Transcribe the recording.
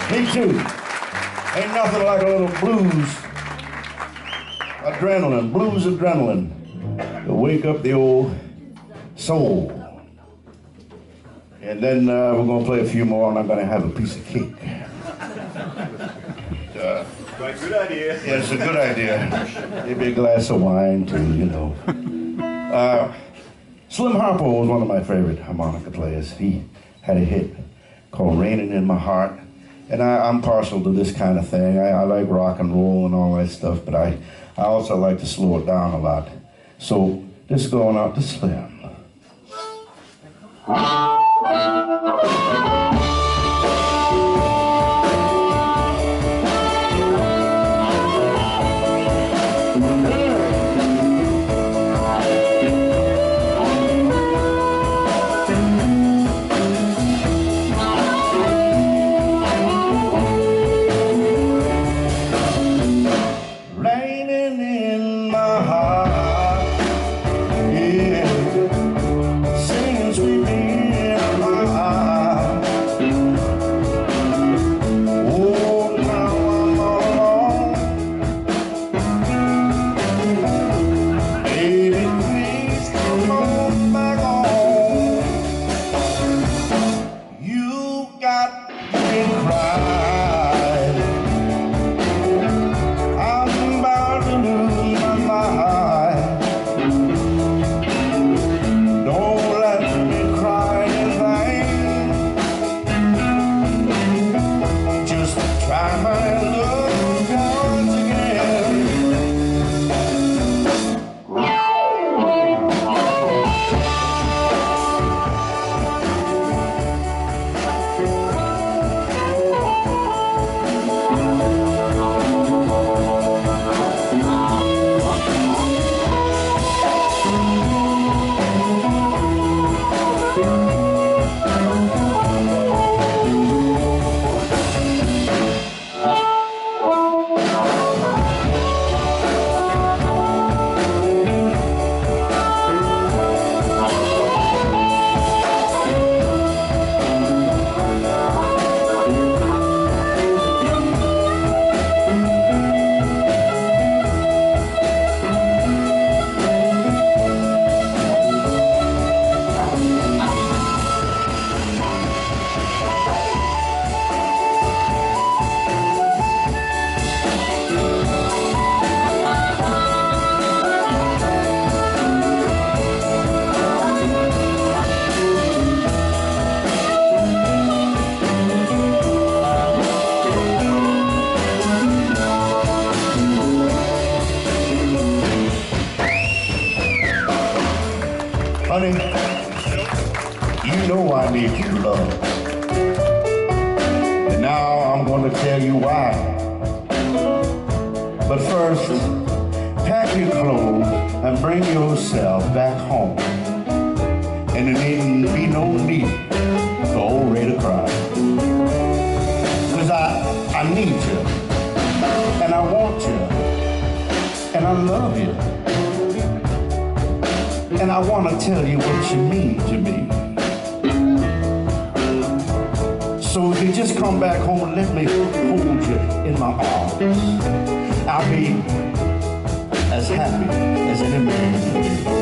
Me too. Ain't nothing like a little blues adrenaline, blues adrenaline to wake up the old soul. And then we're gonna play a few more, and I'm gonna have a piece of cake. Right, good idea. Yeah, it's a good idea. Maybe a glass of wine too, you know. Slim Harpo was one of my favorite harmonica players. He had a hit called "Raining in My Heart," and I'm partial to this kind of thing. I like rock and roll and all that stuff, but I also like to slow it down a lot. So this is going out to Slim. Honey, you know I need your love. And now I'm going to tell you why. But first, pack your clothes and bring yourself back home. And there needn't be no need for old Ray to cry. Because I need you. And I want you. And I love you. And I want to tell you what you mean to me. So if you just come back home and let me hold you in my arms, I'll be as happy as any man can be.